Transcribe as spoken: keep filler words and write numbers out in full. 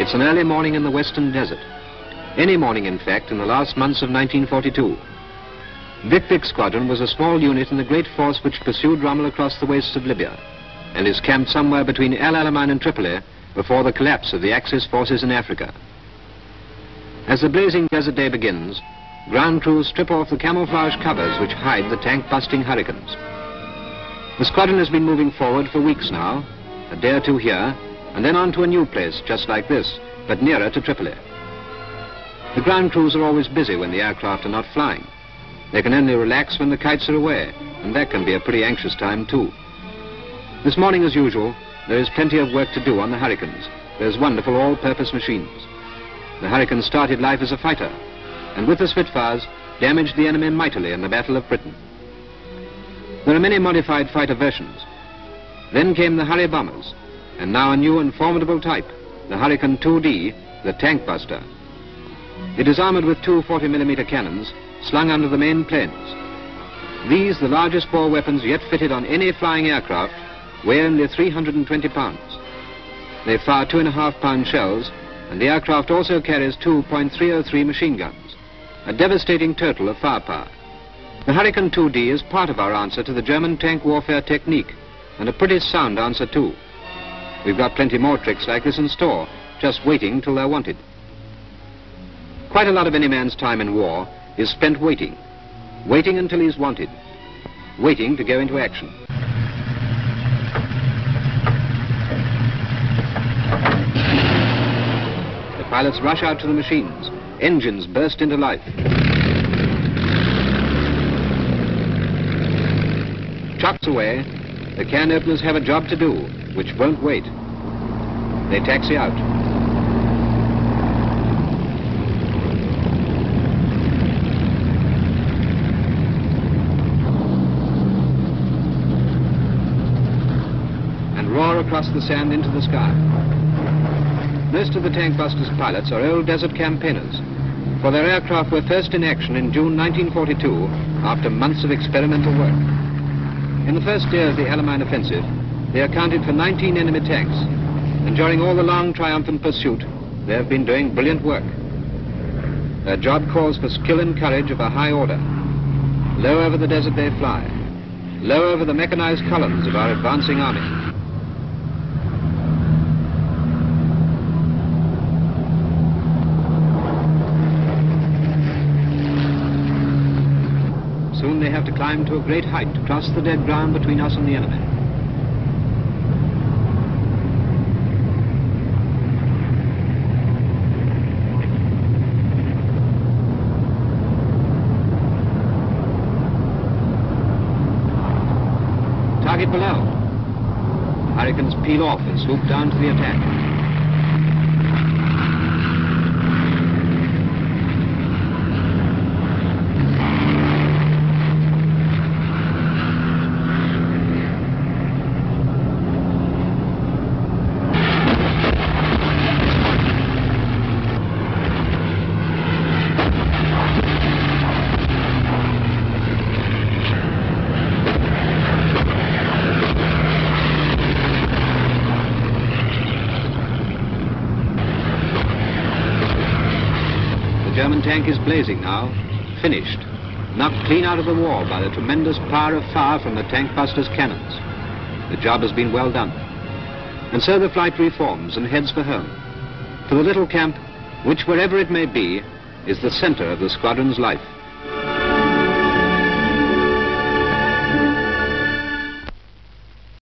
It's an early morning in the western desert. Any morning, in fact, in the last months of nineteen forty-two. Vic Vic Squadron was a small unit in the great force which pursued Rommel across the wastes of Libya and is camped somewhere between El Alamein and Tripoli before the collapse of the Axis forces in Africa. As the blazing desert day begins, ground crews strip off the camouflage covers which hide the tank-busting Hurricanes. The squadron has been moving forward for weeks now, a day or two here, and then on to a new place just like this, but nearer to Tripoli. The ground crews are always busy when the aircraft are not flying. They can only relax when the kites are away, and that can be a pretty anxious time too. This morning, as usual, there is plenty of work to do on the Hurricanes. There's wonderful all-purpose machines. The Hurricane started life as a fighter, and with the Spitfires, damaged the enemy mightily in the Battle of Britain. There are many modified fighter versions. Then came the Hurry bombers, and now a new and formidable type, the Hurricane two D, the tank buster. It is armored with two forty millimeter cannons slung under the main planes. These, the largest bore weapons yet fitted on any flying aircraft, weigh only three hundred twenty pounds. They fire two and a half pound shells, and the aircraft also carries two point three oh three machine guns, a devastating total of firepower. The Hurricane two D is part of our answer to the German tank warfare technique, and a pretty sound answer too. We've got plenty more tricks like this in store, just waiting till they're wanted. Quite a lot of any man's time in war is spent waiting, waiting until he's wanted, waiting to go into action. The pilots rush out to the machines. Engines burst into life. Chucks away, the can openers have a job to do, which won't wait. They taxi out. And roar across the sand into the sky. Most of the tank busters' pilots are old desert campaigners, for their aircraft were first in action in June nineteen forty-two after months of experimental work. In the first day of the Alamein offensive, they accounted for nineteen enemy tanks, and during all the long triumphant pursuit, they have been doing brilliant work. Their job calls for skill and courage of a high order. Low over the desert they fly, low over the mechanized columns of our advancing army. Soon they have to climb to a great height to cross the dead ground between us and the enemy. Target below. Hurricanes peel off and swoop down to the attack. The German tank is blazing now, finished, knocked clean out of the wall by the tremendous power of fire from the tank busters' cannons. The job has been well done. And so the flight reforms and heads for home, to the little camp which, wherever it may be, is the center of the squadron's life.